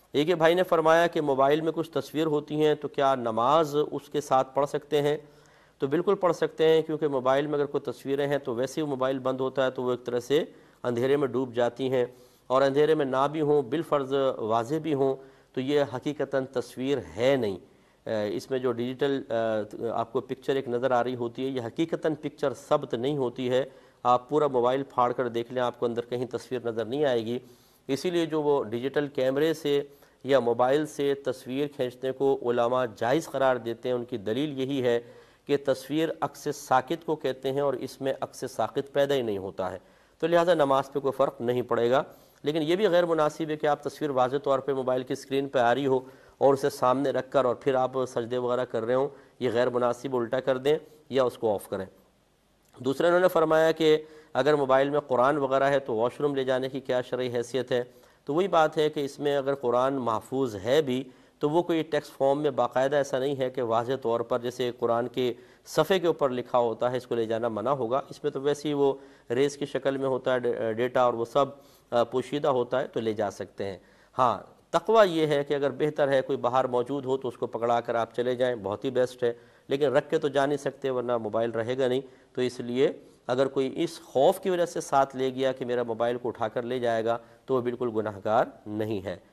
ایک بھائی نے فرمایا کہ موبائل میں کچھ تصویر ہوتی ہیں تو کیا نماز اس کے ساتھ پڑھ سکتے ہیں؟ تو بالکل پڑھ سکتے ہیں، کیونکہ موبائل میں اگر کوئی تصویریں ہیں تو ویسے ہی موبائل بند ہوتا ہے تو وہ ایک طرح سے اندھیرے میں ڈوب جاتی ہیں، اور اندھیرے میں نہ بھی ہوں بالفرض واضح بھی ہوں تو یہ حقیقتاً تصویر ہے نہیں۔ اس میں جو ڈیجیٹل آپ کو پکچر ایک نظر آ رہی ہوتی ہے، یہ حقیقتاً پکچر ثبت نہیں ہوتی ہے۔ آپ پورا موبائل پھاڑ کر دیکھ لیں، آپ کو اندر کہیں تصویر نظر نہیں آئے گی۔ اسی لیے جو وہ ڈیجیٹل کیمرے سے یا موبائل سے تصویر کھینچنے کو علماء جائز قرار دیتے ہیں، ان کی دلیل یہی ہے کہ تصویر عکس ساقط کو کہتے ہیں، اور اس میں عکس ساقط پیدا ہی نہیں ہوتا ہے، تو لہٰذا نماز پہ کوئی فرق نہیں پڑے گا۔ لیکن یہ بھی غیر مناسب ہے کہ آپ تصویر واضح طور پہ موبائل کی اسکرین پہ آ رہی ہو اور اسے سامنے رکھ کر اور پھر آپ سجدے وغیرہ کر رہے ہوں، یہ غیر مناسب، الٹا کر دیں یا اس کو آف کریں۔ دوسرا انہوں نے فرمایا کہ اگر موبائل میں قرآن وغیرہ ہے تو واش روم لے جانے کی کیا شرعی حیثیت ہے؟ تو وہی بات ہے کہ اس میں اگر قرآن محفوظ ہے بھی تو وہ کوئی ٹیکسٹ فارم میں باقاعدہ ایسا نہیں ہے کہ واضح طور پر جیسے قرآن کے صفحے کے اوپر لکھا ہوتا ہے اس کو لے جانا منع ہوگا۔ اس میں تو ویسے ہی وہ ریس کی شکل میں ہوتا ہے ڈیٹا، اور وہ سب پوشیدہ ہوتا ہے، تو لے جا سکتے ہیں۔ ہاں، تقویٰ یہ ہے کہ اگر بہتر ہے کوئی باہر موجود ہو تو اس کو پکڑا کر آپ چلے جائیں، بہت ہی بیسٹ ہے، لیکن رکھ کے تو جا نہیں سکتے ورنہ موبائل رہے گا نہیں، تو اس لیے اگر کوئی اس خوف کی وجہ سے ساتھ لے گیا کہ میرا موبائل کو اٹھا کر لے جائے گا تو وہ بالکل گناہگار نہیں ہے۔